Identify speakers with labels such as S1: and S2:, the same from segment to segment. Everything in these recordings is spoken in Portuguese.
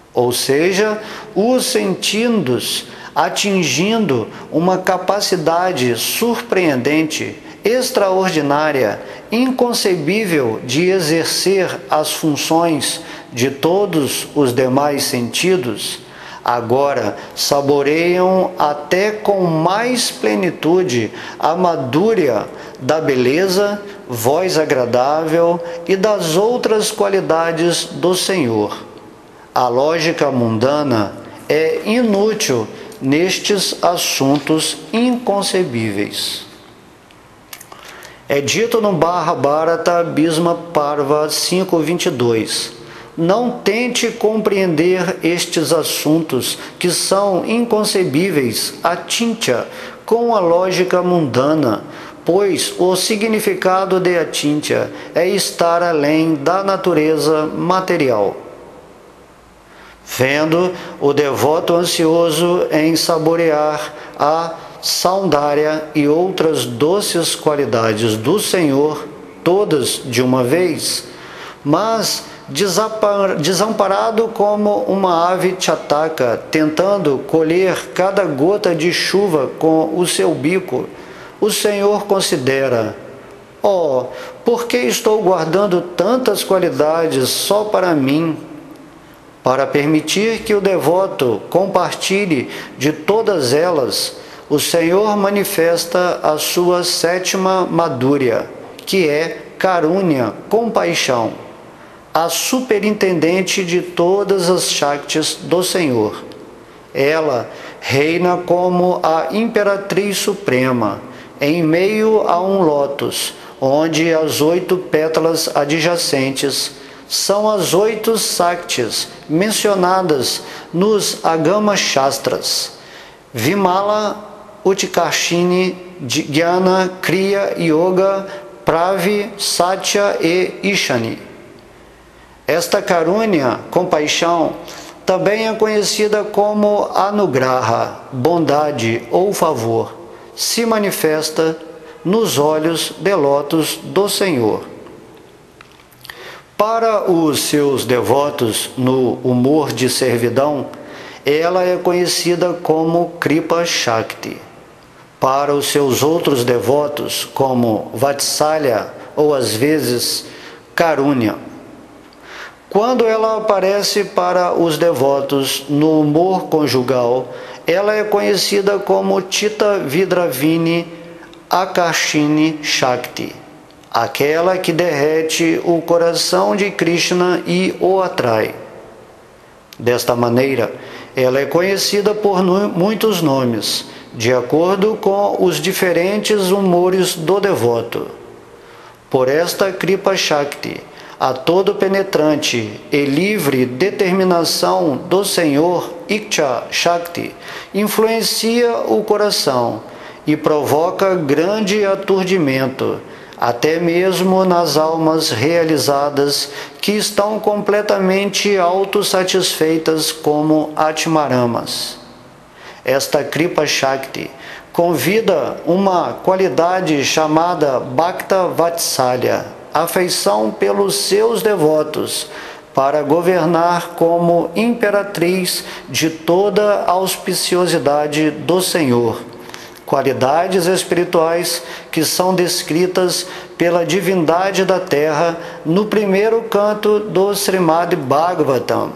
S1: ou seja, os sentidos atingindo uma capacidade surpreendente, extraordinária, inconcebível de exercer as funções de todos os demais sentidos, agora saboreiam até com mais plenitude a madúria da beleza, voz agradável e das outras qualidades do Senhor. A lógica mundana é inútil nestes assuntos inconcebíveis. É dito no Mahabharata Bhisma Parva 5.22. Não tente compreender estes assuntos que são inconcebíveis atintya com a lógica mundana, pois o significado de atintya é estar além da natureza material. Vendo o devoto ansioso em saborear a saundárya e outras doces qualidades do Senhor, todas de uma vez, mas desamparado como uma ave chataka, tentando colher cada gota de chuva com o seu bico, o Senhor considera: oh, por que estou guardando tantas qualidades só para mim? Para permitir que o devoto compartilhe de todas elas, o Senhor manifesta a sua sétima madhurya, que é Karunya, compaixão, a superintendente de todas as Shaktis do Senhor. Ela reina como a Imperatriz Suprema, em meio a um lótus, onde as 8 pétalas adjacentes são as 8 Saktis mencionadas nos Agama Shastras: Vimala, Utkarshini, Jnana, Kriya, Yoga, Pravi, Satya e Ishani. Esta Karunya, compaixão, também é conhecida como Anugraha, bondade ou favor, se manifesta nos olhos delotos do Senhor. Para os seus devotos no humor de servidão, ela é conhecida como Kripa Shakti. Para os seus outros devotos, como Vatsalya ou às vezes Karunya. Quando ela aparece para os devotos no humor conjugal, ela é conhecida como Chitta Vidravini Akarshini Shakti, aquela que derrete o coração de Krishna e o atrai. Desta maneira, ela é conhecida por muitos nomes, de acordo com os diferentes humores do devoto. Por esta Kripa Shakti, a todo penetrante e livre determinação do Senhor Iksha Shakti influencia o coração e provoca grande aturdimento, até mesmo nas almas realizadas que estão completamente autossatisfeitas como Atmaramas. Esta Kripa Shakti convida uma qualidade chamada Bhakta Vatsalya, afeição pelos seus devotos, para governar como imperatriz de toda a auspiciosidade do Senhor, qualidades espirituais que são descritas pela divindade da terra no primeiro canto do Srimad Bhagavatam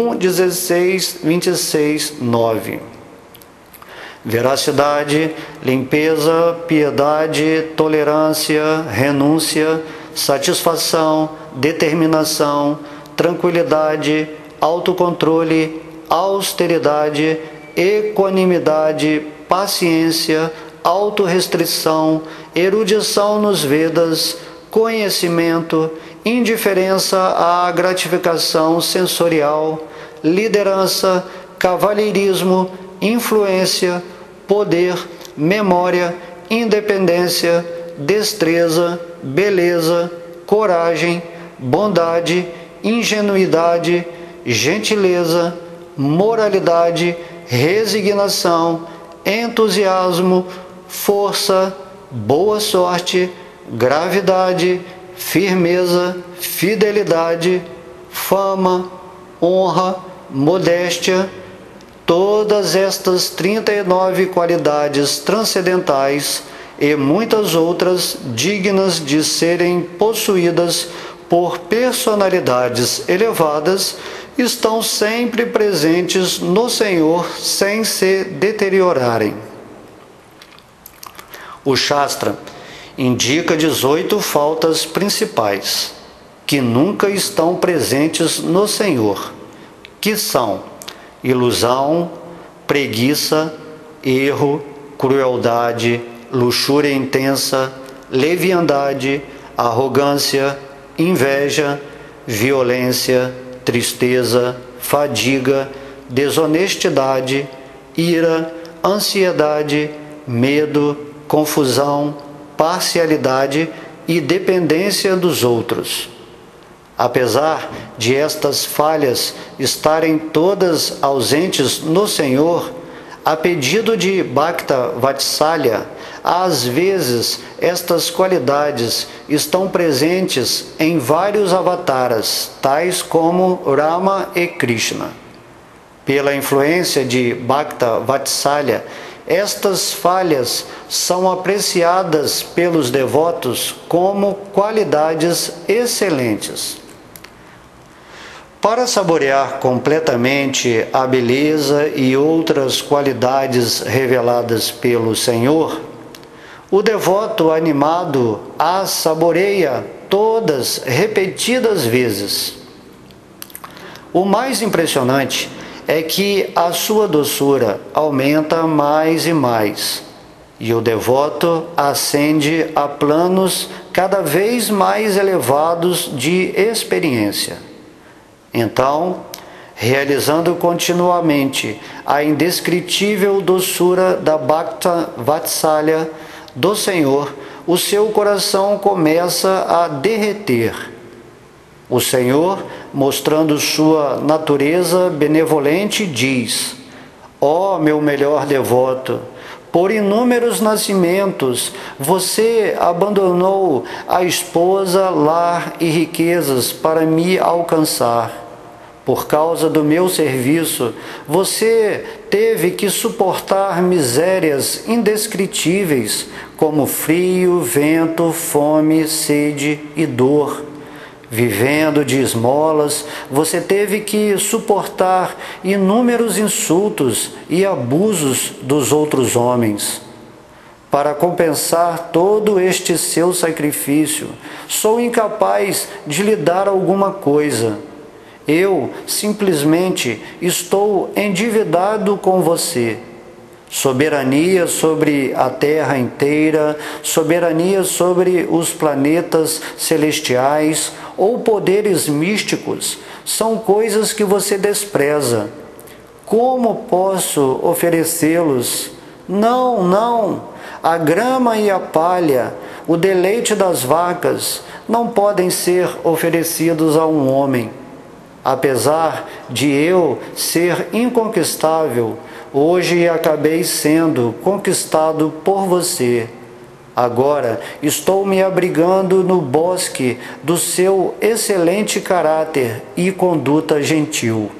S1: 1.16.26.9. Veracidade, limpeza, piedade, tolerância, renúncia, satisfação, determinação, tranquilidade, autocontrole, austeridade, equanimidade, paciência, autorrestrição, erudição nos Vedas, conhecimento, indiferença à gratificação sensorial, liderança, cavalheirismo, influência, poder, memória, independência, destreza, beleza, coragem, bondade, ingenuidade, gentileza, moralidade, resignação, entusiasmo, força, boa sorte, gravidade, firmeza, fidelidade, fama, honra, modéstia, todas estas 39 qualidades transcendentais e muitas outras dignas de serem possuídas por personalidades elevadas estão sempre presentes no Senhor sem se deteriorarem. O Shastra indica 18 faltas principais que nunca estão presentes no Senhor, que são ilusão, preguiça, erro, crueldade, luxúria intensa, leviandade, arrogância, inveja, violência, tristeza, fadiga, desonestidade, ira, ansiedade, medo, confusão, parcialidade e dependência dos outros. Apesar de estas falhas estarem todas ausentes no Senhor, a pedido de Bhakta Vatsalya, às vezes estas qualidades estão presentes em vários avataras, tais como Rama e Krishna. Pela influência de Bhakta Vatsalya, estas falhas são apreciadas pelos devotos como qualidades excelentes. Para saborear completamente a beleza e outras qualidades reveladas pelo Senhor, o devoto animado as saboreia todas repetidas vezes. O mais impressionante é que a sua doçura aumenta mais e mais, e o devoto ascende a planos cada vez mais elevados de experiência. Então, realizando continuamente a indescritível doçura da Bhakta Vatsalya do Senhor, o seu coração começa a derreter. O Senhor, mostrando sua natureza benevolente, diz: ó meu melhor devoto, por inúmeros nascimentos você abandonou a esposa, lar e riquezas para me alcançar. Por causa do meu serviço, você teve que suportar misérias indescritíveis, como frio, vento, fome, sede e dor. Vivendo de esmolas, você teve que suportar inúmeros insultos e abusos dos outros homens. Para compensar todo este seu sacrifício, sou incapaz de lhe dar alguma coisa. Eu simplesmente estou endividado com você. Soberania sobre a terra inteira, soberania sobre os planetas celestiais ou poderes místicos são coisas que você despreza. Como posso oferecê-los? Não, não! A grama e a palha, o deleite das vacas, não podem ser oferecidos a um homem. Apesar de eu ser inconquistável, hoje acabei sendo conquistado por você. Agora estou me abrigando no bosque do seu excelente caráter e conduta gentil.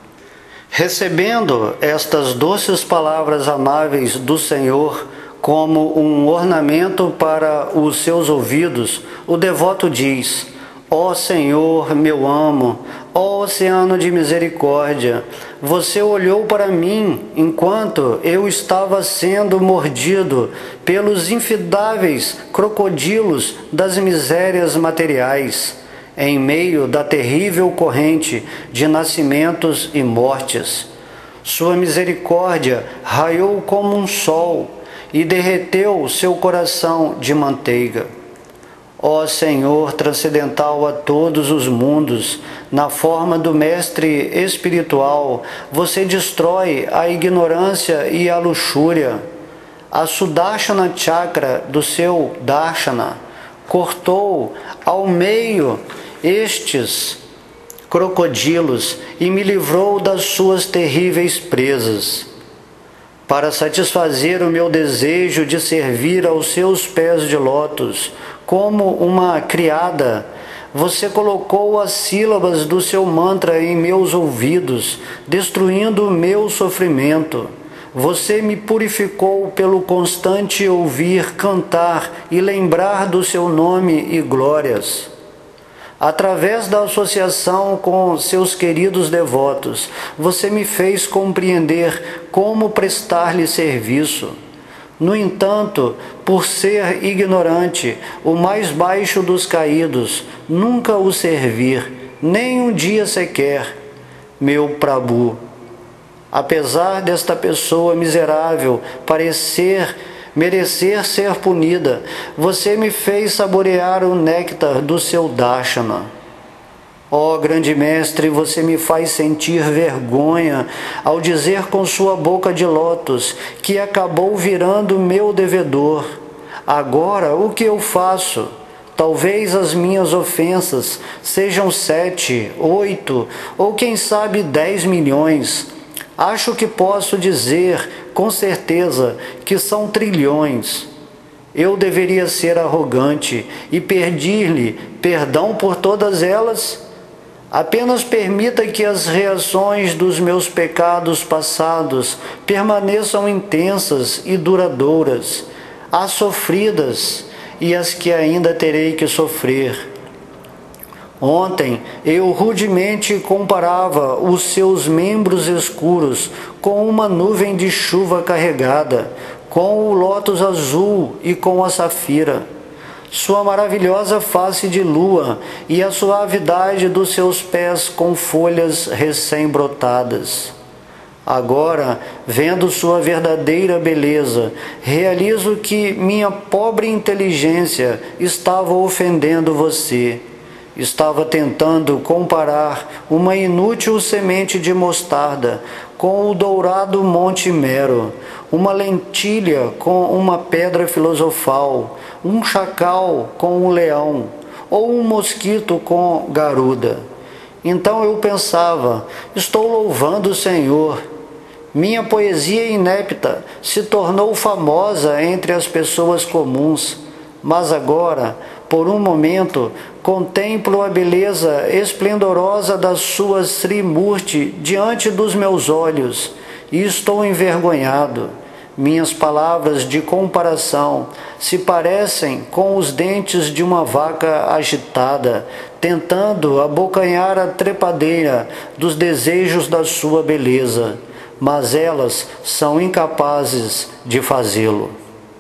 S1: Recebendo estas doces palavras amáveis do Senhor como um ornamento para os seus ouvidos, o devoto diz: ó Senhor, meu amo, ó oceano de misericórdia, você olhou para mim enquanto eu estava sendo mordido pelos infindáveis crocodilos das misérias materiais, em meio da terrível corrente de nascimentos e mortes. Sua misericórdia raiou como um sol e derreteu seu coração de manteiga. Ó Senhor transcendental a todos os mundos, na forma do mestre espiritual, você destrói a ignorância e a luxúria. A Sudarshana Chakra do seu Darshana cortou ao meio estes crocodilos e me livrou das suas terríveis presas. Para satisfazer o meu desejo de servir aos seus pés de lótus, como uma criada, Você colocou as sílabas do seu mantra em meus ouvidos, destruindo o meu sofrimento. Você me purificou pelo constante ouvir, cantar e lembrar do seu nome e glórias. Através da associação com seus queridos devotos, você me fez compreender como prestar-lhe serviço. No entanto, por ser ignorante, o mais baixo dos caídos, nunca o servir, nem um dia sequer, meu Prabhu. Apesar desta pessoa miserável merecer ser punida, você me fez saborear o néctar do seu Darshana. Ó grande mestre, você me faz sentir vergonha ao dizer com sua boca de lótus que acabou virando meu devedor. Agora, o que eu faço? Talvez as minhas ofensas sejam 7, 8 ou quem sabe 10 milhões. Acho que posso dizer com certeza que são trilhões. Eu deveria ser arrogante e pedir-lhe perdão por todas elas? Apenas permita que as reações dos meus pecados passados permaneçam intensas e duradouras, as sofridas e as que ainda terei que sofrer. Ontem eu rudemente comparava os seus membros escuros com uma nuvem de chuva carregada, com o lótus azul e com a safira. Sua maravilhosa face de lua e a suavidade dos seus pés com folhas recém-brotadas. Agora, vendo sua verdadeira beleza, realizo que minha pobre inteligência estava ofendendo você. Estava tentando comparar uma inútil semente de mostarda com o dourado Monte Mero, uma lentilha com uma pedra filosofal, um chacal com um leão, ou um mosquito com garuda. Então eu pensava, estou louvando o Senhor. Minha poesia inepta se tornou famosa entre as pessoas comuns, mas agora, por um momento, contemplo a beleza esplendorosa da sua Sri Murti diante dos meus olhos e estou envergonhado. Minhas palavras de comparação se parecem com os dentes de uma vaca agitada, tentando abocanhar a trepadeira dos desejos da sua beleza, mas elas são incapazes de fazê-lo.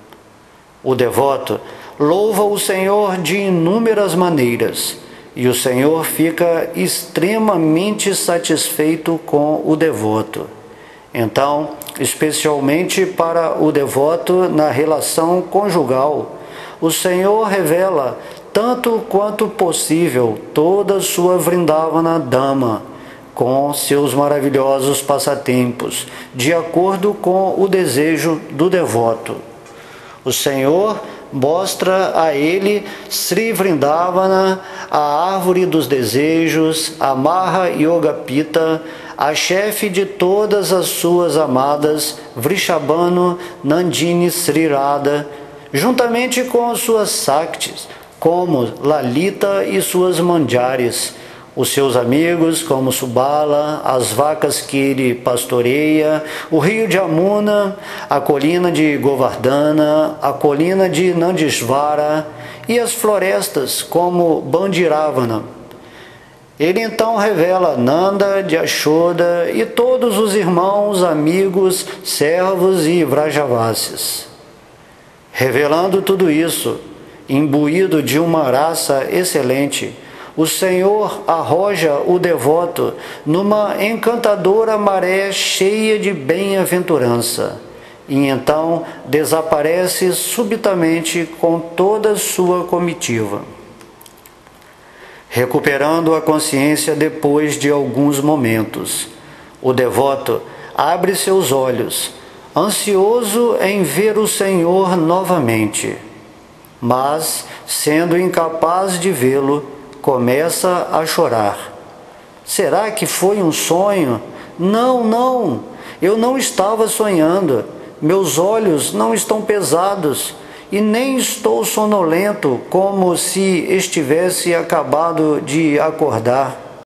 S1: O devoto louva o Senhor de inúmeras maneiras, e o Senhor fica extremamente satisfeito com o devoto. Então, especialmente para o devoto na relação conjugal, o Senhor revela, tanto quanto possível, toda a sua Vrindavana Dhamma, com seus maravilhosos passatempos, de acordo com o desejo do devoto. O Senhor mostra a ele Sri Vrindavana, a árvore dos desejos, a Maha Yoga Pita, a chefe de todas as suas amadas, Vrishabhanu Nandini Sri Radha, juntamente com as suas Saktis, como Lalita e suas Manjaris, os seus amigos como Subala, as vacas que ele pastoreia, o rio de Amuna, a colina de Govardhana, a colina de Nandisvara e as florestas como Bandiravana. Ele então revela Nanda, Yashoda e todos os irmãos, amigos, servos e Vrajavasis. Revelando tudo isso, imbuído de uma raça excelente, o Senhor arroja o devoto numa encantadora maré cheia de bem-aventurança, e então desaparece subitamente com toda sua comitiva. Recuperando a consciência depois de alguns momentos, o devoto abre seus olhos, ansioso em ver o Senhor novamente, mas, sendo incapaz de vê-lo, começa a chorar. Será que foi um sonho? Não, eu não estava sonhando. Meus olhos não estão pesados e nem estou sonolento como se estivesse acabado de acordar.